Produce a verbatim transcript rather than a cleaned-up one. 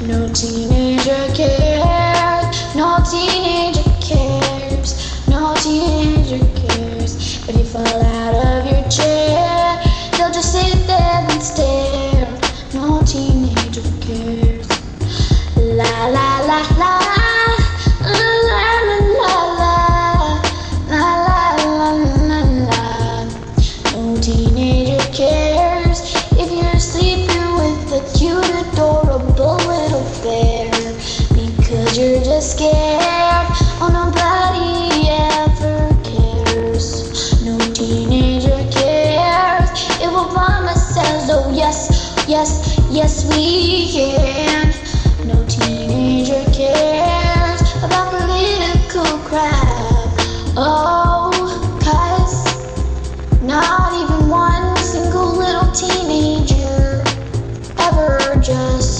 No teenager cares, no teenager cares, no teenager cares. If you fall out of your chair, they'll just sit there and stare. No teenager cares. La la la la, la la la la, la la la la la. No teenager cares if you're sleeping with a cute, adorable little bear, because you're just scared. Oh, nobody ever cares. No teenager cares. It will promise us, oh yes, yes, yes we can. No teenager cares about political crap. Oh, 'cause not even one single little teenager ever just